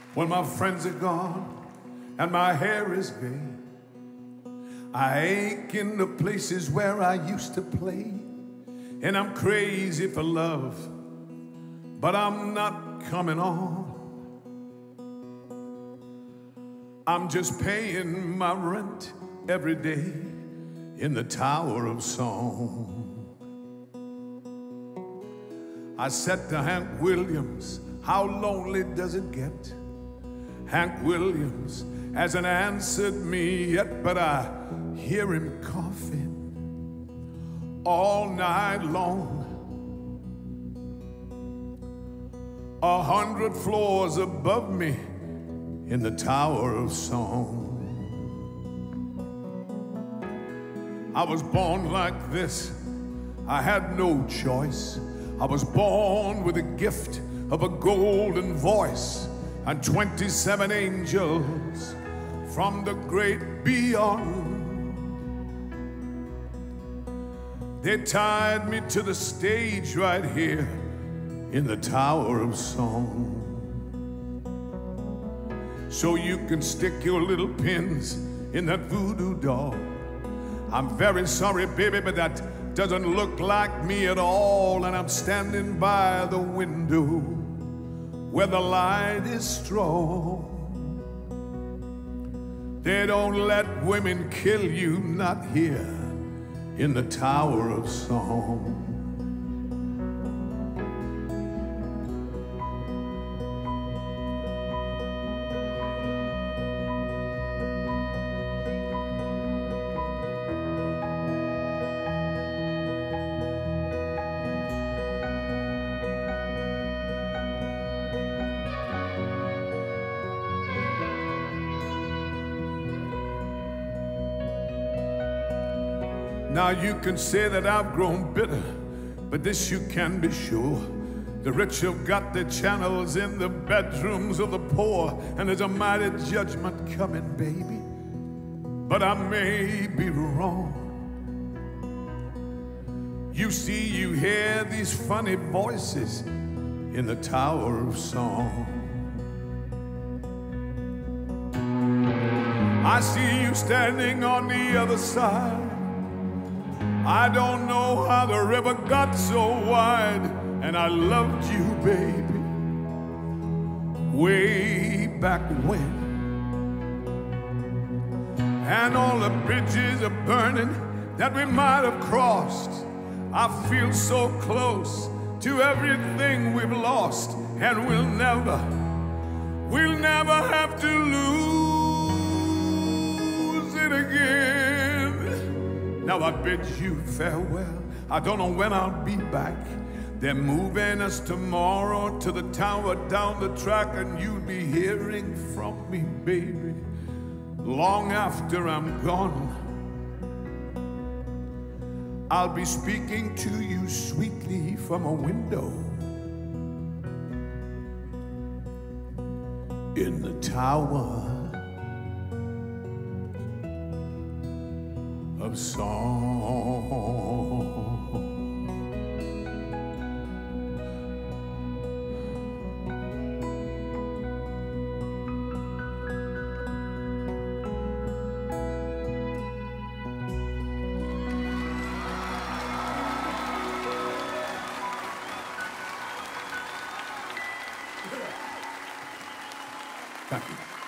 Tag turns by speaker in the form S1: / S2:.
S1: When my friends are gone and my hair is gray, I ache in the places where I used to play. And I'm crazy for love, but I'm not coming on. I'm just paying my rent every day in the Tower of Song. I said to Hank Williams, how lonely does it get? Hank Williams hasn't answered me yet, but I hear him coughing all night long. 100 floors above me in the Tower of Song. I was born like this. I had no choice. I was born with the gift of a golden voice and 27 angels from the great beyond. They tied me to the stage right here in the Tower of Song. So you can stick your little pins in that voodoo doll. I'm very sorry, baby, but that doesn't look like me at all. And I'm standing by the window where the light is strong. They don't let women kill you, not here in the Tower of Song. Now you can say that I've grown bitter, but this you can be sure. The rich have got their channels in the bedrooms of the poor, and there's a mighty judgment coming, baby. But I may be wrong. You see, you hear these funny voices in the Tower of Song. I see you standing on the other side. I don't know how the river got so wide, and I loved you, baby, way back when. And all the bridges are burning that we might have crossed. I feel so close to everything we've lost, and we'll never have to lose it again. Now I bid you farewell. I don't know when I'll be back. They're moving us tomorrow to the tower down the track, and you'll be hearing from me, baby, long after I'm gone. I'll be speaking to you sweetly from a window in the Tower of Song. Thank you.